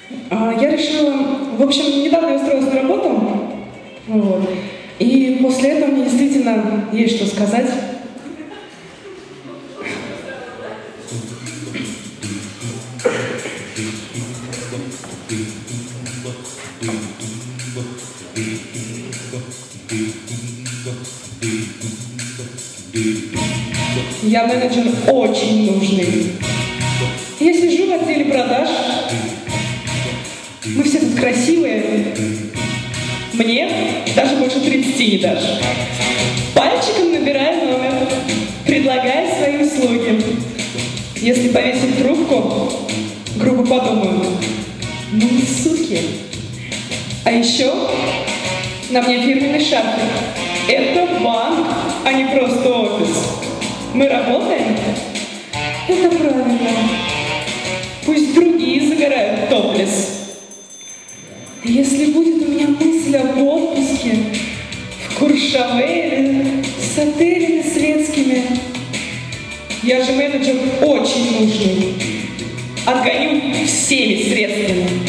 Я решила, в общем, недавно я устроилась на работу, вот, и после этого мне действительно есть что сказать. Я менеджер очень нужный. Я сижу в отделе продаж. Мы все тут красивые. Мне даже больше 30 не дашь. Пальчиком набираю номер, предлагаю свои услуги. Если повесить трубку, грубо подумаю, ну суки. А еще на мне фирменный шарфик. Это банк, а не просто офис. Мы работаем? Это правильно. Пусть другие загорают топлес. Если будет у меня мысль об отпуске в Куршавеле с отелями светскими, я же менеджер очень нужный. Отгоню всеми средствами.